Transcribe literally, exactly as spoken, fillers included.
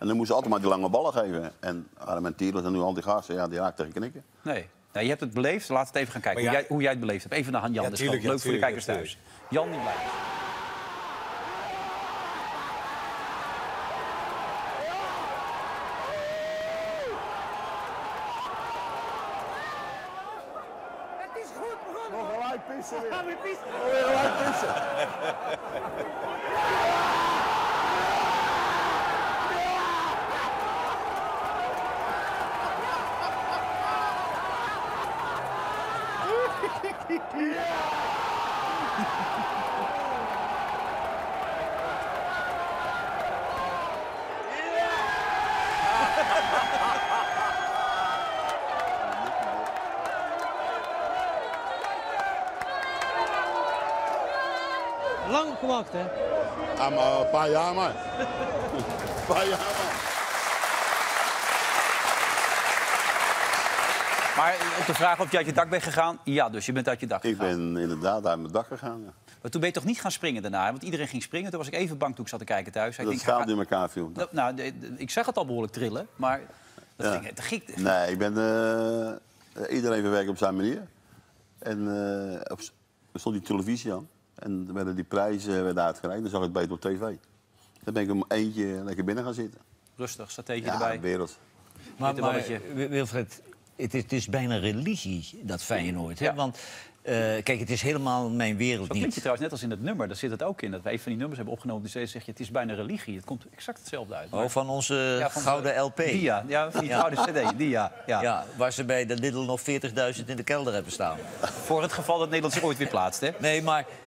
En dan moesten ze altijd maar die lange ballen geven. En Armenteros en nu al die gasten, ja, die raakt tegen knikken. Nee. nee, je hebt het beleefd. Laten we het even gaan kijken Ja, hoe, jij, hoe jij het beleefd hebt. Even naar Jan. Ja, Dat is tuurlijk, leuk ja, voor de tuurlijk, kijkers ja, thuis. Jan, die blijft. Het is goed begonnen. Nog gelijk pissen weer. Gaan we pissen. Nog weer gelijk pissen. Lang gewacht, hè? Ja, maar een paar jaar maar. Een paar jaar maar. Maar op de vraag of je uit je dak bent gegaan, ja, dus je bent uit je dak Ik gegaan. ben inderdaad uit mijn dak gegaan. Ja. Maar toen ben je toch niet gaan springen daarna? Want iedereen ging springen. Toen was ik even bang toen ik zat te kijken thuis. Ik Dat denk, staat hij in elkaar viel. gaat- nou, de- de- ik zag het al behoorlijk trillen, maar dat Ja. ging, het ging... Nee, ik ben... Uh, iedereen verwerkt op zijn manier. En uh, op, er stond die televisie aan. En er werden die prijzen werden uitgereikt. Dan zag ik het beter op tv. Dan ben ik om eentje lekker binnen gaan zitten. Rustig, satéetje Ja, erbij. wereld. Maar, Witte maar balletje. Wilfred, het is, het is bijna religie, dat Feyenoord. Hè? Ja. Want uh, kijk, het is helemaal mijn wereld Zo klinkt je niet. trouwens net als in het nummer. Daar zit het ook in. Dat we een van die nummers hebben opgenomen. Die zeg je, het is bijna religie. Het komt exact hetzelfde uit. Oh, van onze Ja, van de- gouden L P. Die ja, ja, van die gouden cd. Die ja, ja. Ja, waar ze bij de Lidl nog veertigduizend in de kelder hebben staan. Voor het geval dat Nederland zich ooit weer plaatst, hè? Nee, maar